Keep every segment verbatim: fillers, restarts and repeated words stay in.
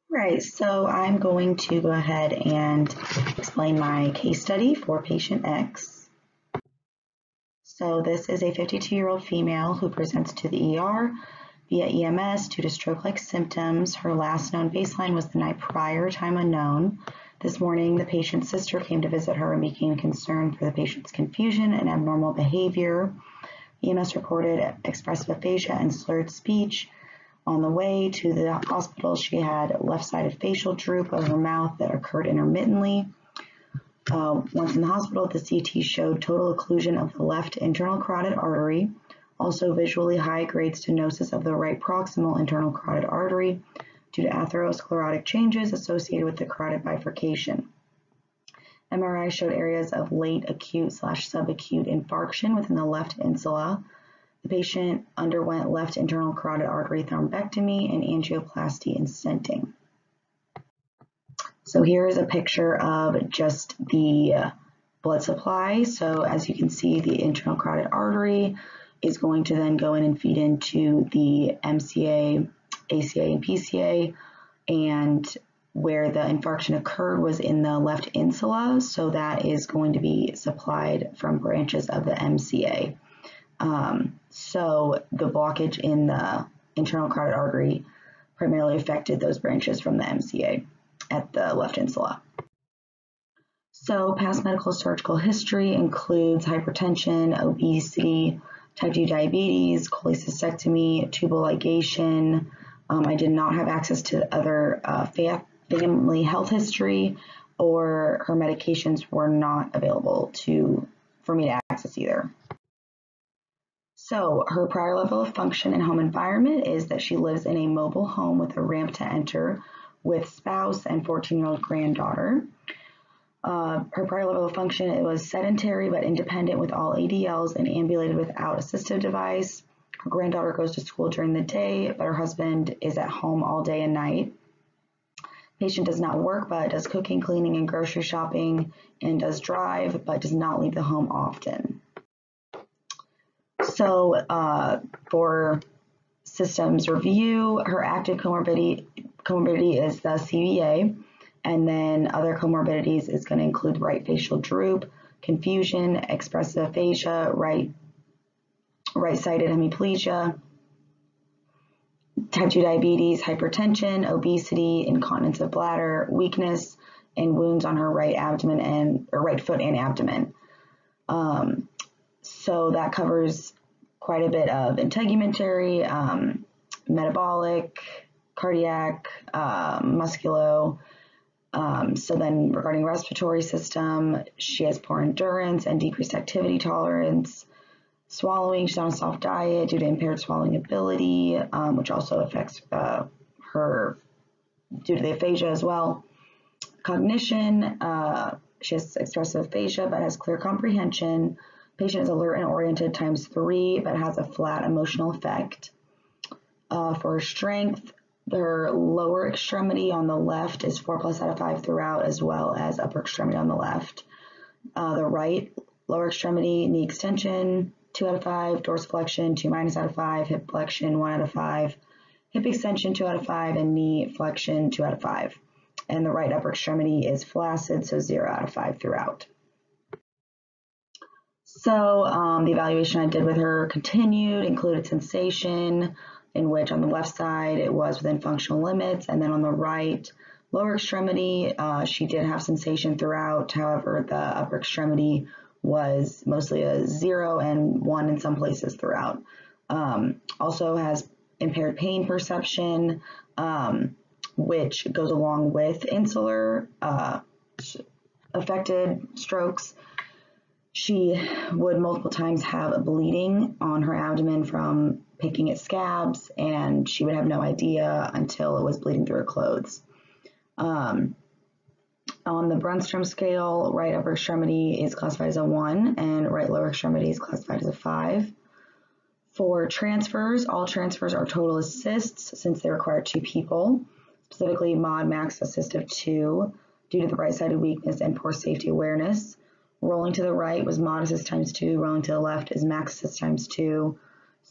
Right, so I'm going to go ahead and explain my case study for patient X. So this is a fifty-two-year-old female who presents to the E R via E M S due to stroke-like symptoms. Her last known baseline was the night prior, time unknown. This morning, the patient's sister came to visit her and became concerned for the patient's confusion and abnormal behavior. E M S reported expressive aphasia and slurred speech. On the way to the hospital, she had left-sided facial droop of her mouth that occurred intermittently. Uh, once in the hospital, the C T showed total occlusion of the left internal carotid artery, also visually high-grade stenosis of the right proximal internal carotid artery due to atherosclerotic changes associated with the carotid bifurcation. M R I showed areas of late acute slash subacute infarction within the left insula. The patient underwent left internal carotid artery thrombectomy and angioplasty and stenting. So here is a picture of just the blood supply. So as you can see, the internal carotid artery is going to then go in and feed into the M C A, A C A, and P C A, and where the infarction occurred was in the left insula, so that is going to be supplied from branches of the M C A. Um, so the blockage in the internal carotid artery primarily affected those branches from the M C A at the left insula. So past medical surgical history includes hypertension, obesity, type two diabetes, cholecystectomy, tubal ligation. Um, I did not have access to other uh, family health history, or her medications were not available to for me to access either. So her prior level of function and home environment is that she lives in a mobile home with a ramp to enter with spouse and fourteen-year-old granddaughter. Uh, her prior level of function, it was sedentary but independent with all A D Ls and ambulated without assistive device. Her granddaughter goes to school during the day, but her husband is at home all day and night. Patient does not work but does cooking, cleaning, and grocery shopping, and does drive but does not leave the home often. So uh, for systems review, her active comorbidity, comorbidity is the C V A, and then other comorbidities is going to include right facial droop, confusion, expressive aphasia, right, right-sided hemiplegia, type two diabetes, hypertension, obesity, incontinence of bladder, weakness, and wounds on her right abdomen and or right foot and abdomen. Um, so that covers quite a bit of integumentary, um, metabolic, cardiac, uh, musculo. Um, so then regarding respiratory system, she has poor endurance and decreased activity tolerance. Swallowing, she's on a soft diet due to impaired swallowing ability, um, which also affects uh, her due to the aphasia as well. Cognition, uh, she has expressive aphasia but has clear comprehension. Patient is alert and oriented times three, but has a flat emotional effect. Uh, for her strength, her lower extremity on the left is four plus out of five throughout, as well as upper extremity on the left. Uh, the right lower extremity, knee extension, two out of five, dorsiflexion, two minus out of five, hip flexion, one out of five, hip extension, two out of five, and knee flexion, two out of five. And the right upper extremity is flaccid, so zero out of five throughout. So um, the evaluation I did with her continued, included sensation, in which on the left side it was within functional limits, and then on the right lower extremity, uh, she did have sensation throughout. However, the upper extremity was mostly a zero and one in some places throughout. Um, also has impaired pain perception, um, which goes along with insular uh, affected strokes. She would multiple times have a bleeding on her abdomen from picking at scabs, and she would have no idea until it was bleeding through her clothes. Um, on the Brunstrom scale, right upper extremity is classified as a one, and right lower extremity is classified as a five. For transfers, all transfers are total assists since they require two people, specifically mod max assist of two, due to the right-sided weakness and poor safety awareness. Rolling to the right was mod assist times two, rolling to the left is max assist times two.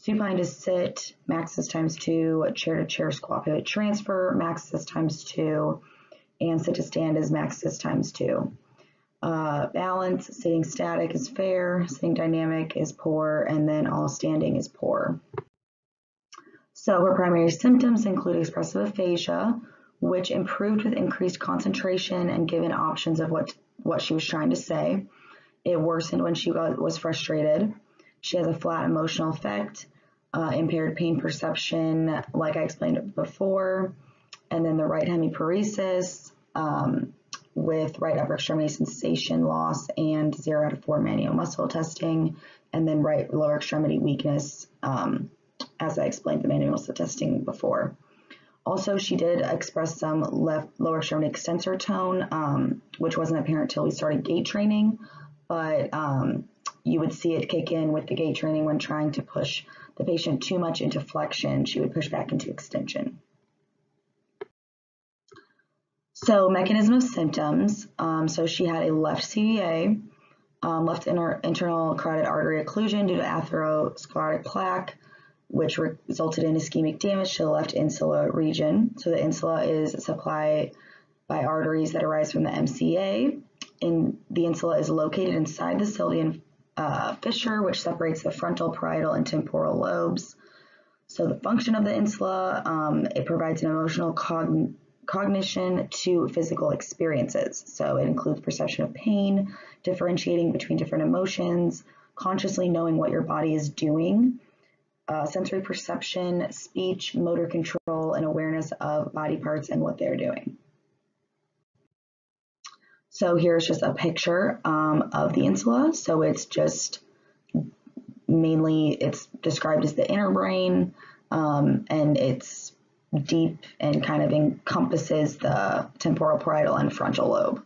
Supine to sit, max assist times two. Chair to chair squat pivot transfer, max assist times two. And sit to stand is max assist times two. Uh, balance, sitting static is fair, sitting dynamic is poor, and then all standing is poor. So her primary symptoms include expressive aphasia, which improved with increased concentration and given options of what, what she was trying to say. It worsened when she was frustrated. She has a flat emotional effect, uh, impaired pain perception, like I explained before, and then the right hemiparesis um, with right upper extremity sensation loss and zero out of four manual muscle testing, and then right lower extremity weakness, um, as I explained the manual muscle testing before. Also, she did express some left lower extremity extensor tone, um, which wasn't apparent until we started gait training, but um, you would see it kick in with the gait training when trying to push the patient too much into flexion. She would push back into extension. So mechanism of symptoms, um, so she had a left C V A, um, left inter internal carotid artery occlusion due to atherosclerotic plaque, which resulted in ischemic damage to the left insula region. So the insula is supplied by arteries that arise from the M C A. And the insula is located inside the Sylvian uh, fissure, which separates the frontal, parietal, and temporal lobes. So the function of the insula, um, it provides an emotional cogn cognition to physical experiences. So it includes perception of pain, differentiating between different emotions, consciously knowing what your body is doing, uh, sensory perception, speech, motor control, and awareness of body parts and what they're doing. So here's just a picture um, of the insula. So it's just mainly, it's described as the inner brain, um, and it's deep and kind of encompasses the temporal, parietal, and frontal lobe.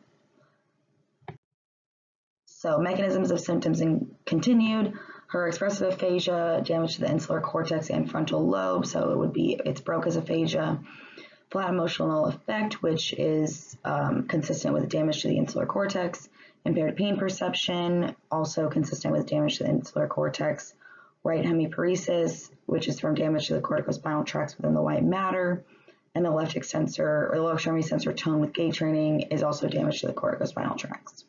So mechanisms of symptoms in continued, her expressive aphasia, damage to the insular cortex and frontal lobe. So it would be, it's Broca's aphasia. Flat emotional effect, which is um, consistent with damage to the insular cortex. Impaired pain perception, also consistent with damage to the insular cortex. Right hemiparesis, which is from damage to the corticospinal tracts within the white matter. And the left extensor or lower extremity sensor tone with gait training is also damage to the corticospinal tracts.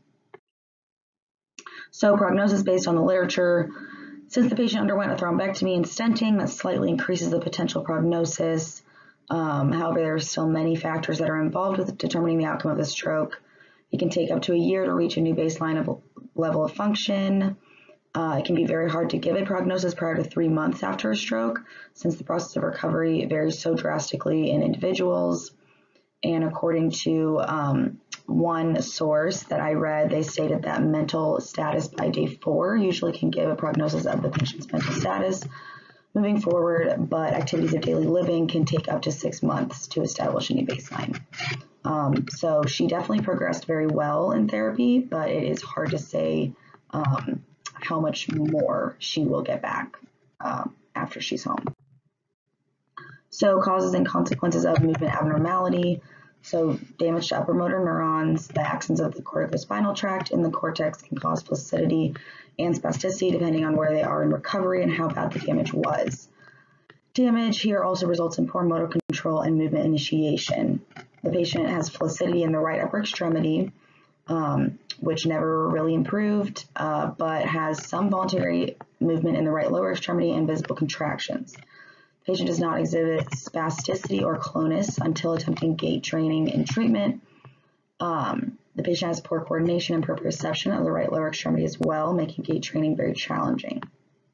So prognosis based on the literature. Since the patient underwent a thrombectomy and stenting, that slightly increases the potential prognosis. Um, however, there are still many factors that are involved with determining the outcome of the stroke. It can take up to a year to reach a new baseline of level of function. Uh, it can be very hard to give a prognosis prior to three months after a stroke, since the process of recovery varies so drastically in individuals. And according to um, one source that I read, they stated that mental status by day four usually can give a prognosis of the patient's mental status moving forward, but activities of daily living can take up to six months to establish a new baseline. Um, so she definitely progressed very well in therapy, but it is hard to say um, how much more she will get back um, after she's home. So causes and consequences of movement abnormality. So damage to upper motor neurons, the axons of the corticospinal tract in the cortex can cause flaccidity and spasticity depending on where they are in recovery and how bad the damage was. Damage here also results in poor motor control and movement initiation. The patient has flaccidity in the right upper extremity, um, which never really improved, uh, but has some voluntary movement in the right lower extremity and visible contractions. The patient does not exhibit spasticity or clonus until attempting gait training and treatment. Um, the patient has poor coordination and proprioception of the right lower extremity as well, making gait training very challenging.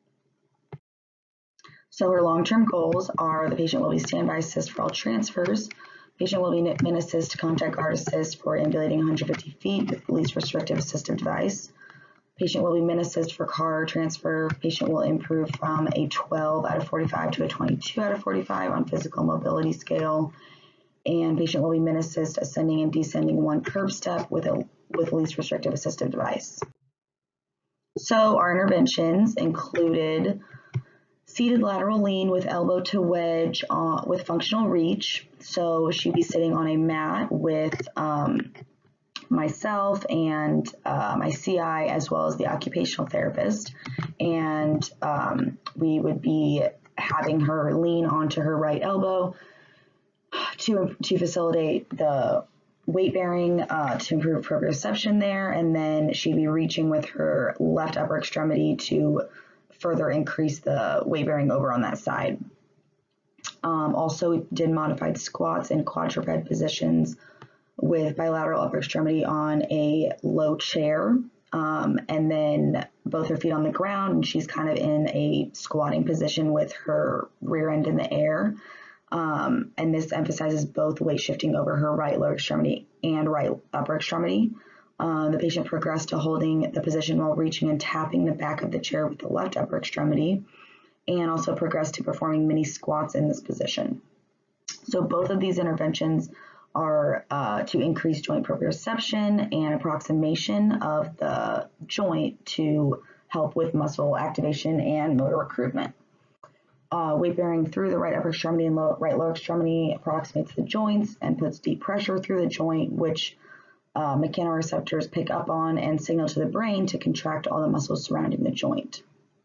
So her long-term goals are the patient will be standby assist for all transfers. Patient will be min assist, contact guard assist for ambulating one hundred fifty feet with the least restrictive assistive device. Patient will be min assist for car transfer. Patient will improve from a twelve out of forty-five to a twenty-two out of forty-five on physical mobility scale. And patient will be min assist ascending and descending one curb step with a with least restrictive assistive device. So our interventions included seated lateral lean with elbow to wedge uh, with functional reach. So she'd be sitting on a mat with um, myself and uh, my C I, as well as the occupational therapist. And um, we would be having her lean onto her right elbow to, to facilitate the weight bearing uh, to improve proprioception there. And then she'd be reaching with her left upper extremity to further increase the weight bearing over on that side. Um, also, we did modified squats and quadruped positions with bilateral upper extremity on a low chair, um, and then both her feet on the ground, and she's kind of in a squatting position with her rear end in the air. Um, and this emphasizes both weight shifting over her right lower extremity and right upper extremity. Uh, the patient progressed to holding the position while reaching and tapping the back of the chair with the left upper extremity, and also progressed to performing mini squats in this position. So both of these interventions are uh, to increase joint proprioception and approximation of the joint to help with muscle activation and motor recruitment. Uh, weight bearing through the right upper extremity and low, right lower extremity approximates the joints and puts deep pressure through the joint, which uh, mechanoreceptors pick up on and signal to the brain to contract all the muscles surrounding the joint.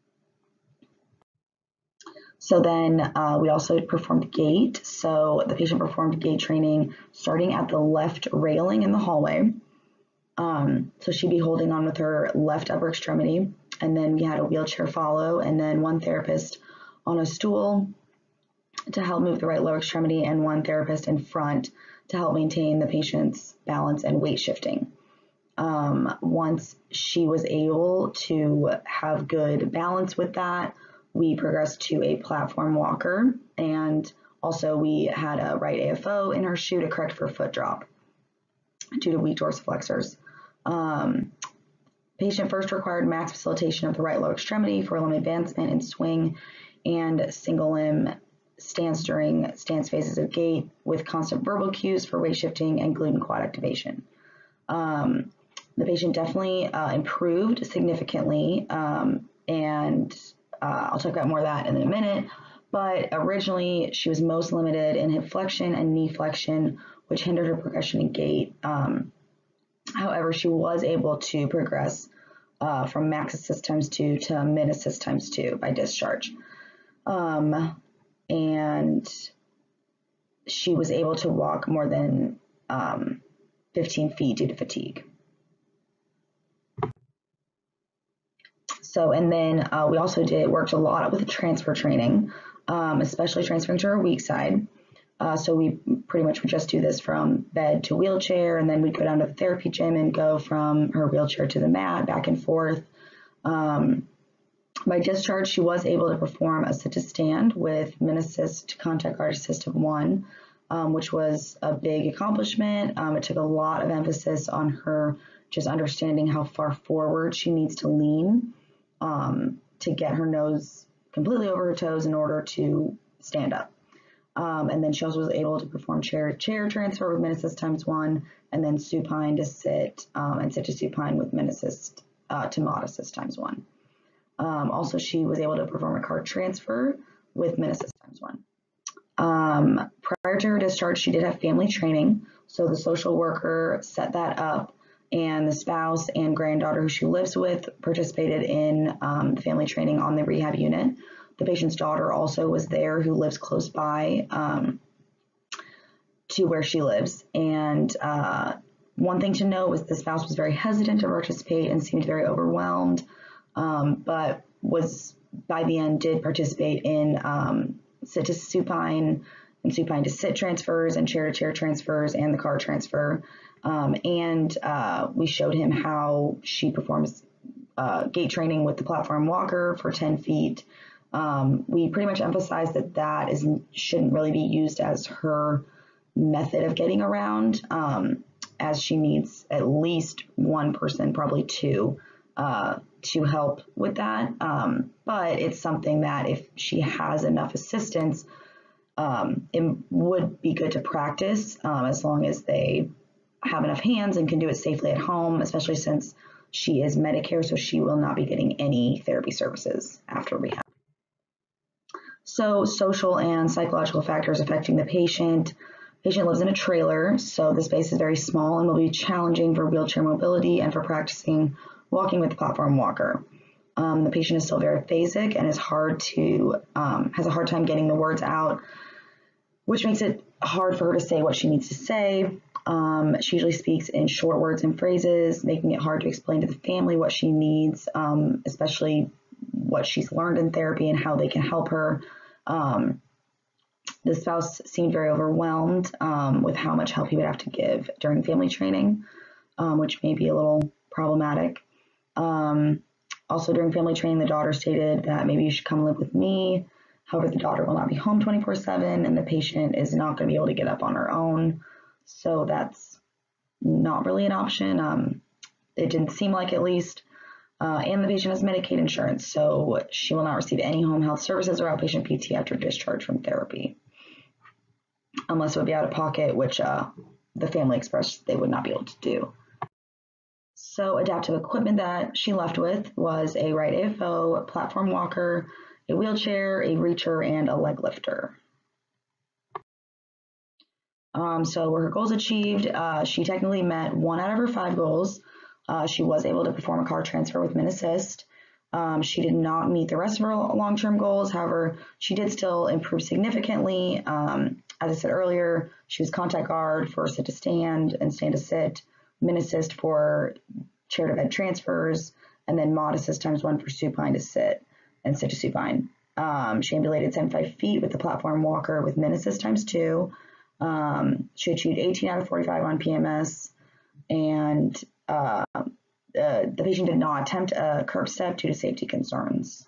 So then uh, we also performed gait. So the patient performed gait training starting at the left railing in the hallway. Um, so she'd be holding on with her left upper extremity, and then we had a wheelchair follow, and then one therapist on a stool to help move the right lower extremity, and one therapist in front to help maintain the patient's balance and weight shifting. Um, once she was able to have good balance with that, we progressed to a platform walker, and also we had a right A F O in her shoe to correct for foot drop due to weak dorsiflexors. Um, patient first required max facilitation of the right lower extremity for limb advancement and swing and single limb stance during stance phases of gait, with constant verbal cues for weight shifting and glute and quad activation. Um, the patient definitely uh, improved significantly, um, and Uh, I'll talk about more of that in a minute, but originally she was most limited in hip flexion and knee flexion, which hindered her progression in gait. Um, however, she was able to progress uh, from max assist times two to min assist times two by discharge. Um, and she was able to walk more than um, fifteen feet due to fatigue. So, and then uh, we also did worked a lot with transfer training, um, especially transferring to our weak side. Uh, so we pretty much would just do this from bed to wheelchair, and then we'd go down to the therapy gym and go from her wheelchair to the mat, back and forth. Um, by discharge, she was able to perform a sit to stand with min assist contact guard assist of one, um, which was a big accomplishment. Um, it took a lot of emphasis on her just understanding how far forward she needs to lean Um, to get her nose completely over her toes in order to stand up. Um, and then she also was able to perform chair-to-chair transfer with min assist times one, and then supine to sit, um, and sit to supine with min assist uh, to mod assist times one. Um, also, she was able to perform a cart transfer with min assist times one. Um, prior to her discharge, she did have family training, so the social worker set that up, and the spouse and granddaughter who she lives with participated in um, family training on the rehab unit. The patient's daughter also was there, who lives close by um, to where she lives. And uh, one thing to note was the spouse was very hesitant to participate and seemed very overwhelmed, um, but was by the end did participate in um, sit to supine and supine to sit transfers and chair to chair transfers and the car transfer. Um, and uh, we showed him how she performs uh, gait training with the platform walker for ten feet. Um, we pretty much emphasized that that is, shouldn't really be used as her method of getting around, um, as she needs at least one person, probably two, uh, to help with that. Um, but it's something that if she has enough assistance, um, it would be good to practice um, as long as they have enough hands and can do it safely at home, especially since she is Medicare, so she will not be getting any therapy services after rehab. So social and psychological factors affecting the patient. Patient lives in a trailer, so the space is very small and will be challenging for wheelchair mobility and for practicing walking with the platform walker. Um, the patient is still very phasic and is hard to um, has a hard time getting the words out, which makes it hard for her to say what she needs to say. Um, she usually speaks in short words and phrases, making it hard to explain to the family what she needs, um, especially what she's learned in therapy and how they can help her. Um, the spouse seemed very overwhelmed um, with how much help he would have to give during family training, um, which may be a little problematic. Um, also during family training, the daughter stated that maybe you should come live with me. However, the daughter will not be home twenty-four seven and the patient is not going to be able to get up on her own. So that's not really an option. Um, it didn't seem like, at least. Uh, and the patient has Medicaid insurance, so she will not receive any home health services or outpatient P T after discharge from therapy, unless it would be out of pocket, which uh, the family expressed they would not be able to do. So adaptive equipment that she left with was a right A F O, a platform walker, a wheelchair, a reacher, and a leg lifter. Um, so were her goals achieved? Uh, she technically met one out of her five goals. Uh, she was able to perform a car transfer with MinAssist. Um, she did not meet the rest of her long-term goals. However, she did still improve significantly. Um, as I said earlier, she was contact guard for sit to stand and stand to sit, MinAssist for chair to bed transfers, and then ModAssist times one for supine to sit and sit to supine. Um, she ambulated seventy-five feet with the platform walker with MinAssist times two. Um, she achieved eighteen out of forty-five on P M S, and uh, uh, the patient did not attempt a curb step due to safety concerns.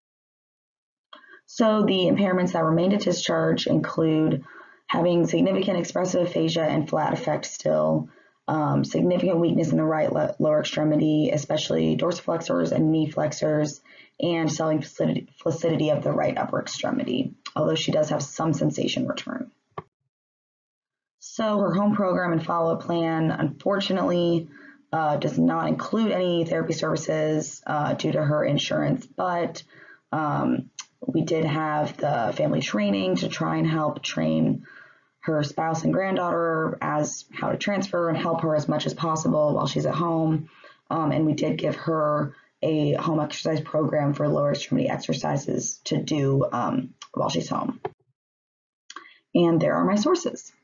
So the impairments that remained at discharge include having significant expressive aphasia and flat effect still, um, significant weakness in the right le- lower extremity, especially dorsiflexors and knee flexors, and swelling flaccidity, flaccidity of the right upper extremity, although she does have some sensation return. So her home program and follow-up plan, unfortunately, uh, does not include any therapy services uh, due to her insurance, but um, we did have the family training to try and help train her spouse and granddaughter as how to transfer and help her as much as possible while she's at home. Um, and we did give her a home exercise program for lower extremity exercises to do um, while she's home. And there are my sources.